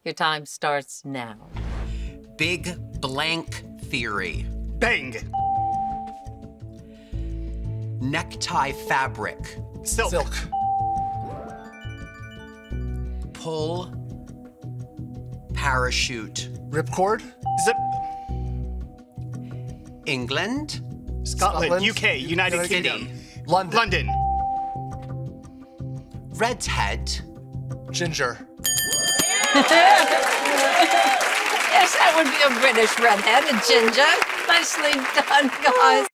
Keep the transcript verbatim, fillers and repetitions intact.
Your time starts now. Big blank theory. Bang. Necktie fabric. Silk. Silk. Pull parachute. Ripcord. Zip. England. Scotland. Scotland. U K. United United Kingdom. London. London. Redhead. Ginger. Yes, that would be a British redhead, a ginger. Nicely done, guys.